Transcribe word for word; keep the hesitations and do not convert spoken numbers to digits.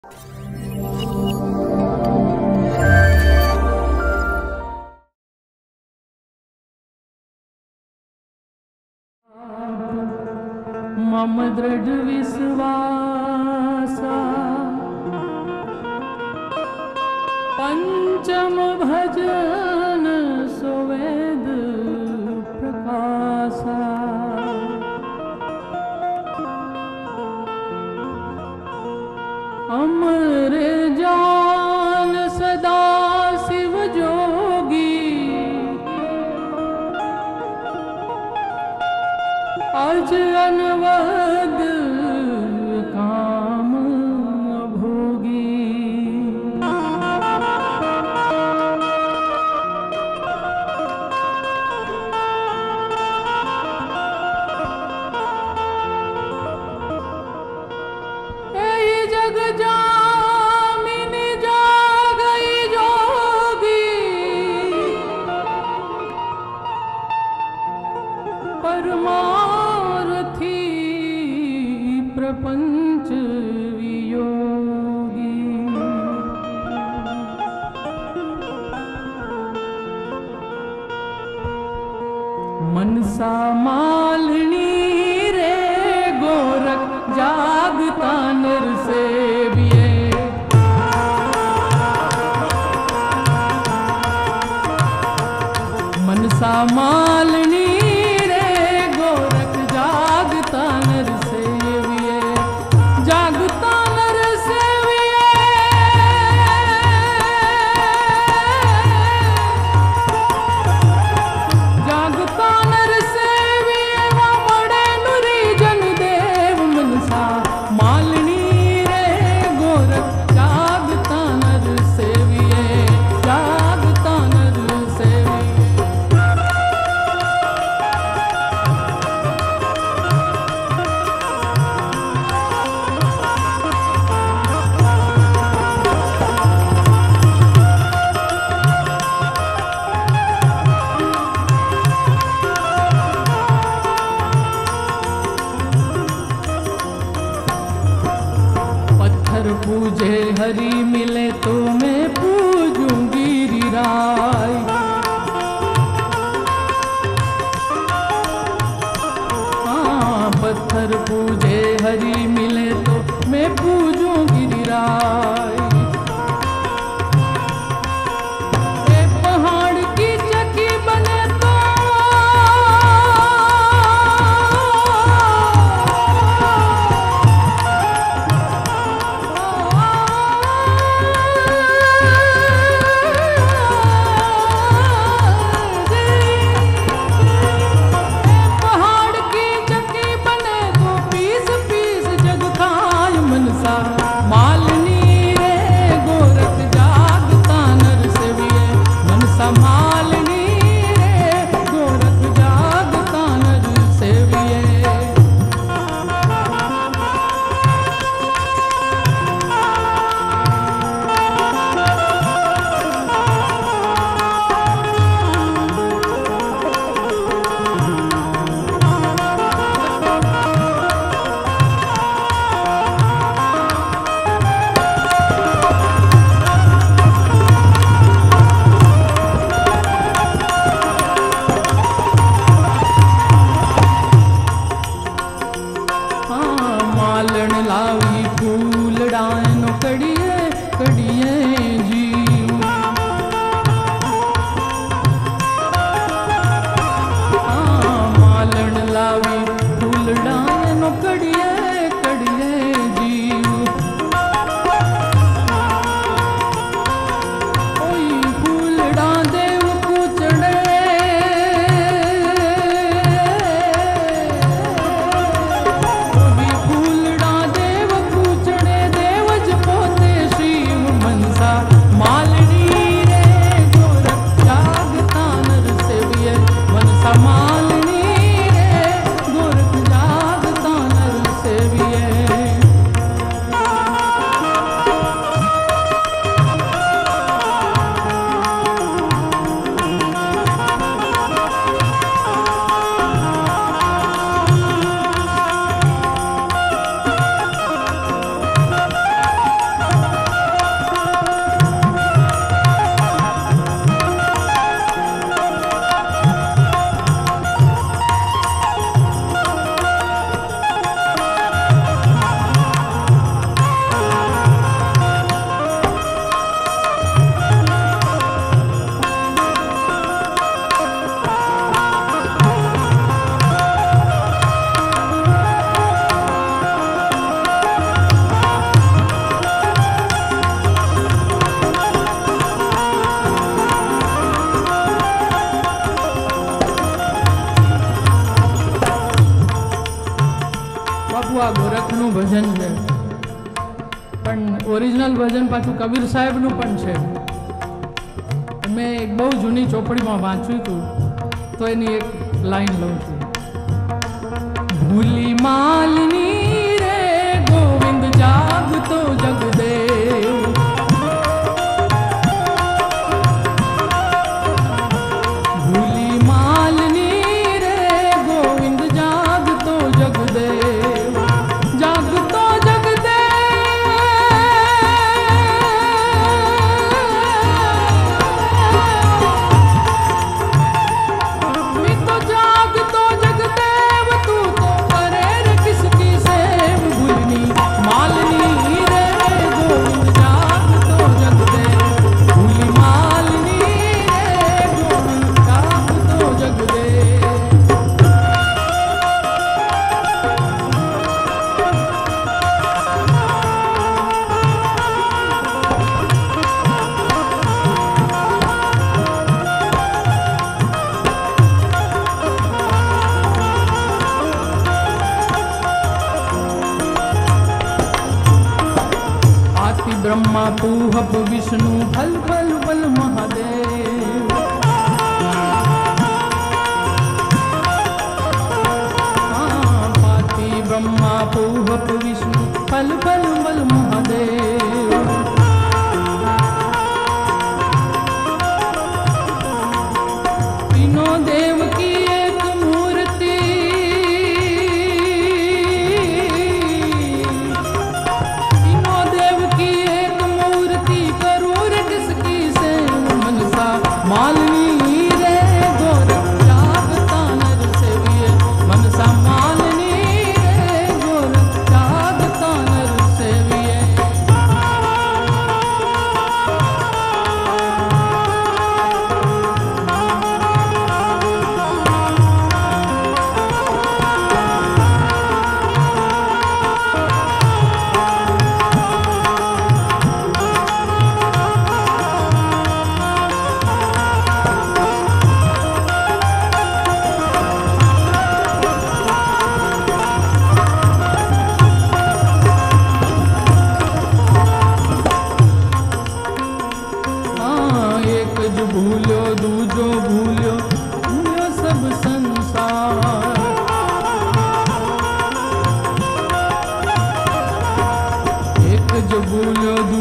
मम दृढ़ विश्वासा पंचम भजन सुवेद प्रकाशा। अमर जान सदा शिव जोगी अज अनवद काम भोगी। ऐ जग जामिनी जागई जोगी परमारथी प्रपंच वियोगी। मनसा मालिनी रे गोरख जागता नर सेविये। मनसा मालिनी रे गोरख जागता नर सेविये। जागता नर सेविये जागता नर सेविये वा बड़े नुरी जन देव। मनसा मालिनी रे गोरख जागता नर सेविये। जागता नर सेविये। पत्थर पूजे हरि मिले तो मैं पूजूं गिरिराज। हाँ पत्थर पूजे हरि मिले तो मैं पूजूं गिरिराज। ए पहाड़ की चकी बने तो पहाड़ की चक्की बने तो पीस पीस जग खाए। मनसा ભજન છે, પણ ઓરિજિનલ ભજન પાછું કબીર સાહેબનું પણ છે. મેં એક બહુ જૂની ચોપડીમાં વાંચ્યું હતું, તો એની એક લાઈન લઉં છું. ભૂલી માલની રે ગોવિંદ જાગતો જગદેવ, ભૂલી માલની રે ગોવિંદ જાગતો જગદેવ, જાગતો જગદેવ, मैं तो जागतो जगदेव, तू तो करे रे किसकी सेव, भूलनी मालनी रे गोविंद जागतो जगदेव, भूली मालनी रे गोविंद जागतो जगदेव. आति ब्रह्मा पूहप विष्णु फल फल बल महादेव, हाँ, आति ब्रह्मा पूहप विष्णु फल फल बल महादेव. तीनों देव की एक मूर्ति, तीनों देव की एक मूर्ति, करूँ रे किसकी सेव, मनसा मालनी रे गोरख जागता नर सेविये, मनसा मालनी रे गोरख जागता नर सेविये. हाँ, एक जो भूलो दूजो भूलो, भूलो सब संसार. एक जो भूलो